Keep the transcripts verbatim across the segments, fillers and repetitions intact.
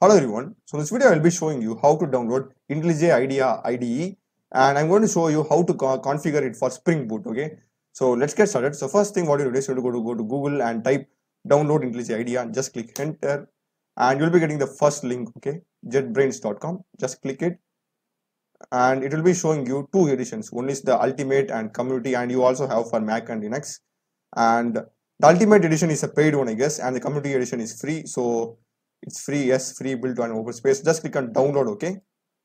Hello everyone. So in this video I will be showing you how to download IntelliJ IDEA I D E, and I'm going to show you how to co configure it for Spring Boot. Okay. So let's get started. So first thing what you do is you have to go to go to Google and type download IntelliJ IDEA and just click enter, and you'll be getting the first link. Okay, jetbrains dot com. Just click it, and it will be showing you two editions. One is the Ultimate and Community, and you also have for Mac and Linux. And the Ultimate edition is a paid one, I guess, and the Community edition is free. So it's free, yes, free, built on open space. Just click on download, okay,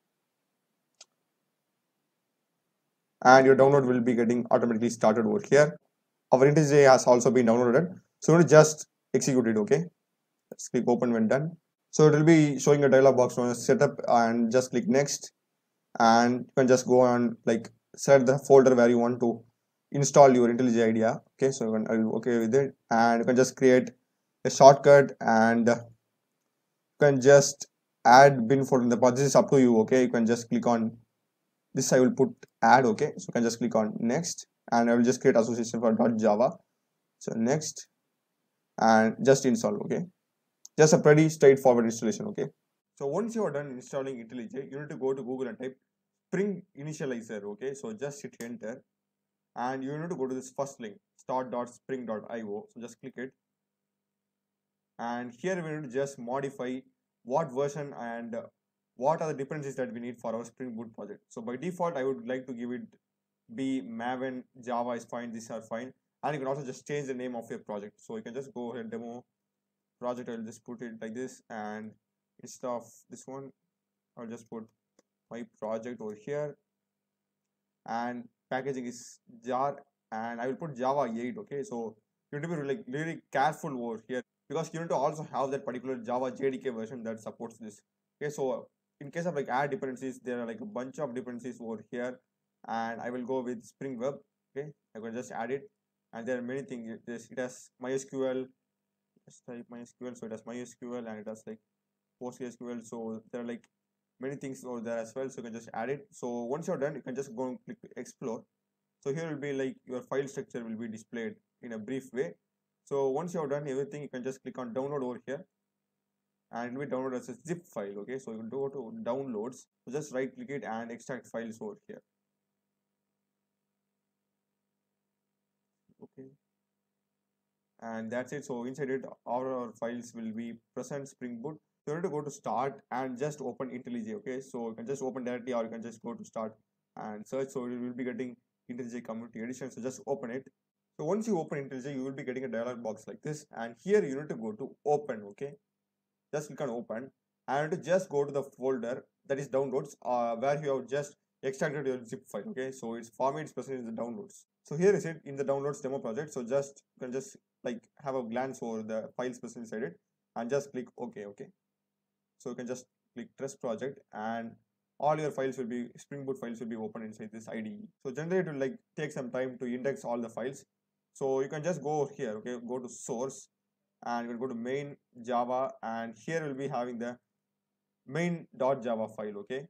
and your download will be getting automatically started over here. Our IntelliJ has also been downloaded, so you just execute it, okay. Let's click open when done. So it will be showing a dialog box on setup, and just click next, and you can just go on like set the folder where you want to install your IntelliJ IDEA. Okay, so you can I'll okay with it, and you can just create a shortcut, and you can just add bin folder in the path. This is up to you, okay. You can just click on this. I will put add, okay. So you can just click on next, and I will just create association for .java. So next, and just install, okay. Just a pretty straightforward installation, okay. So once you are done installing IntelliJ, you need to go to Google and type Spring Initializer, okay. So just hit enter, and you need to go to this first link, start dot spring dot i o. So just click it, and here we need to just modify what version and what are the dependencies that we need for our Spring Boot project. So by default, I would like to give it be Maven, Java is fine, these are fine, and you can also just change the name of your project. So you can just go ahead, demo project, I'll just put it like this, and instead of this one, I'll just put my project over here, and packaging is jar, and I will put Java eight, okay. So you need to be like really careful over here, because you need to also have that particular Java J D K version that supports this. Okay, so in case of like add dependencies, there are like a bunch of dependencies over here, and I will go with Spring Web. Okay, I can just add it, and there are many things. It, is, it has MySQL. Just type MySQL, so it has MySQL, and it has like PostgreSQL. So there are like many things over there as well. So you can just add it. So once you're done, you can just go and click explore. So here will be like your file structure will be displayed in a brief way. So once you have done everything, you can just click on download over here, and it will be downloaded as a zip file, okay. So you can go to downloads, so just right click it and extract files over here, okay, and that's it. So inside it, all our files will be present Spring Boot. So you need to go to start and just open IntelliJ, okay. So you can just open directly, or you can just go to start and search. So you will be getting IntelliJ Community Edition, so just open it. So once you open IntelliJ, you will be getting a dialog box like this, and here you need to go to open, okay. Just click on open, and just go to the folder that is downloads, uh, where you have just extracted your zip file, okay. So its format is present in the downloads. So here is it in the downloads demo project. So just you can just like have a glance over the files present inside it, and just click OK, okay. So you can just click trust project, and all your files will be Spring Boot files will be open inside this I D E. So generally it will like take some time to index all the files. So you can just go over here, okay, go to source, and you will go to main Java, and here we'll be having the main.java file, okay.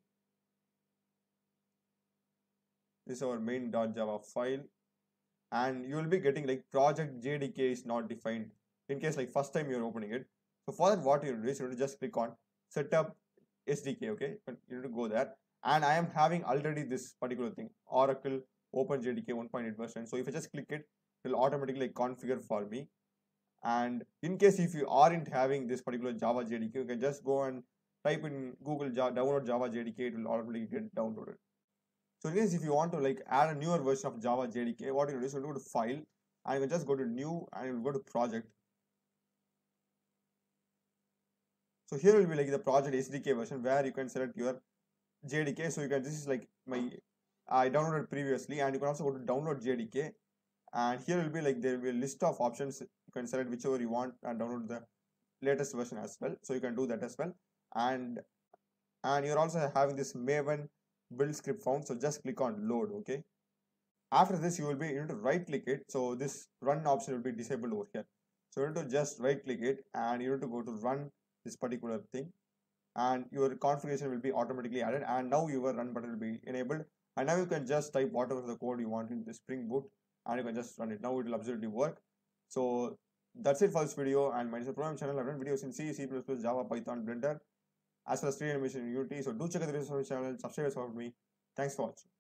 This is our main.java file, and you will be getting like project J D K is not defined in case like first time you're opening it. So for that, what you do is you need to just click on setup S D K, okay. You need to go there, and I am having already this particular thing, Oracle Open J D K one point eight version. So if I just click it, it will automatically like configure for me. And in case if you aren't having this particular Java J D K, you can just go and type in Google Java, download Java J D K, it will automatically get downloaded. So in case if you want to like add a newer version of Java J D K, what you do is you go to file, and you can just go to new, and you will go to project. So here will be like the project S D K version, where you can select your J D K. So you can, this is like my, I downloaded previously, and you can also go to download J D K, and here will be like there will be a list of options. You can select whichever you want and download the latest version as well. So you can do that as well, and and you're also having this Maven build script found. So just click on load, okay. After this, you will be you need to right click it. So this run option will be disabled over here. So you need to just right click it, and you need to go to run this particular thing, and your configuration will be automatically added, and now your run button will be enabled, and now you can just type whatever the code you want in the Spring Boot, and you can just run it. Now it will absolutely work. So that's it for this video, and my program channel. I run videos in C, C++, Java, Python, Blender, as well as three D animation in Unity. So do check out the videos on my channel, subscribe for me. Thanks for watching.